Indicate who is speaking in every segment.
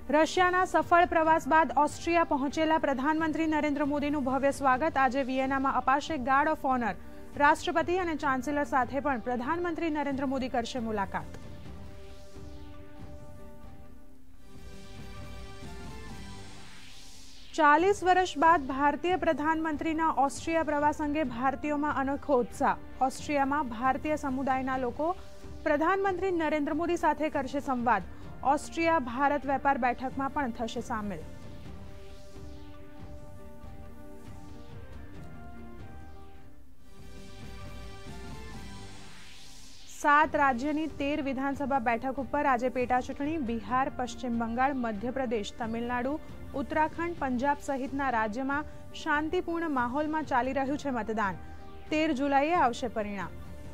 Speaker 1: રશિયાના સફળ પ્રવાસ બાદ ઓસ્ટ્રિયા પહોંચેલા પ્રધાનમંત્રી નરેન્દ્ર મોદીનું ભવ્ય સ્વાગત આજે વિયેનામાં અપાશે ગાર્ડ ઓફ ઓનર। રાષ્ટ્રપતિ અને ચાન્સેલર સાથે પણ પ્રધાનમંત્રી નરેન્દ્ર મોદી કરશે મુલાકાત। ચાલીસ વર્ષ બાદ ભારતીય પ્રધાનમંત્રીના ઓસ્ટ્રિયા પ્રવાસ અંગે ભારતીયોમાં અનોખો ઉત્સાહ। ઓસ્ટ્રિયામાં ભારતીય સમુદાયના લોકો પ્રધાનમંત્રી નરેન્દ્ર મોદી સાથે કરશે સંવાદ। ઓસ્ટ્રિયા ભારત વેપાર બેઠકમાં પણ થશે સામેલ। સાત રાજ્યની 13 વિધાનસભા બેઠક ઉપર આજે પેટા ચૂંટણી। બિહાર, પશ્ચિમ બંગાળ, મધ્યપ્રદેશ, તમિલનાડુ, ઉત્તરાખંડ, પંજાબ સહિતના રાજ્યમાં શાંતિપૂર્ણ માહોલમાં ચાલી રહ્યું છે મતદાન। 13 જુલાઈએ આવશે પરિણામ।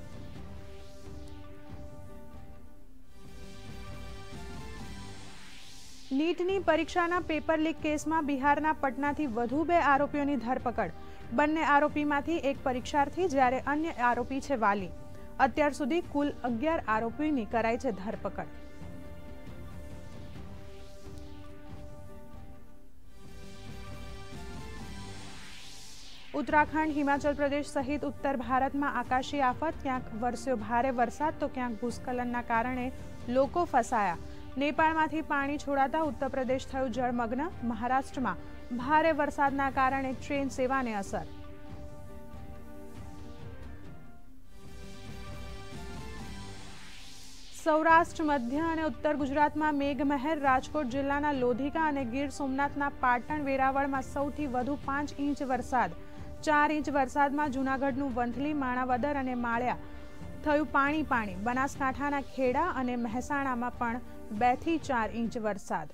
Speaker 1: નીટની પરીક્ષાના પેપર લીક કેસમાં બિહારના પટનાથી વધુ 2 આરોપીઓની ધરપકડ। બંને આરોપીમાંથી એક પરીક્ષાર્થી જ્યારે અન્ય આરોપી છે વાલી। અત્યાર સુધી કુલ 11 આરોપીની કરાઈ છે ધરપકડ। ઉત્તરાખંડ, હિમાચલ પ્રદેશ સહિત ઉત્તર ભારતમાં આકાશી આફત। ક્યાંક વરસ્યો ભારે વરસાદ તો ક્યાંક ભૂસ્ખલનના કારણે લોકો ફસાયા। નેપાળમાંથી પાણી છોડાતા ઉત્તર પ્રદેશ થયું જળમગ્ન। મહારાષ્ટ્રમાં ભારે વરસાદના કારણે ટ્રેન સેવાને અસર। સૌરાષ્ટ્ર, મધ્ય અને ઉત્તર ગુજરાતમાં મેઘમહેર। રાજકોટ જિલ્લાના લોધિકા અને ગીર સોમનાથના પાટણ, વેરાવળમાં સૌથી વધુ 5 ઇંચ વરસાદ। 4 ઇંચ વરસાદમાં જૂનાગઢનું વંથલી, માણાવદર અને માળિયા થયું પાણી। બનાસકાંઠાના ખેડા અને મહેસાણામાં પણ 2 થી 4 ઇંચ વરસાદ।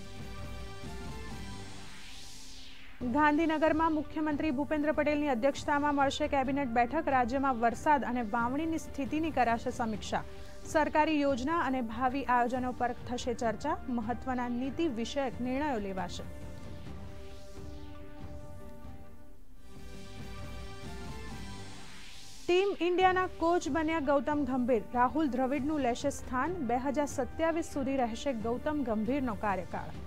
Speaker 1: ગાંધીનગરમાં મુખ્યમંત્રી ભૂપેન્દ્ર પટેલની અધ્યક્ષતામાં મળશે કેબિનેટ બેઠક। રાજ્યમાં વરસાદ અને વાવણીની સ્થિતિની કરાશે સમીક્ષા। સરકારી યોજના અને ભાવિ આયોજનો પર થશે ચર્ચા। મહત્વના નીતિ વિષયક નિર્ણયો લેવાશે। ટીમ ઇન્ડિયાના કોચ બન્યા ગૌતમ ગંભીર। રાહુલ દ્રવિડનું લેશે સ્થાન। 2027 સુધી રહેશે ગૌતમ ગંભીરનો કાર્યકાળ।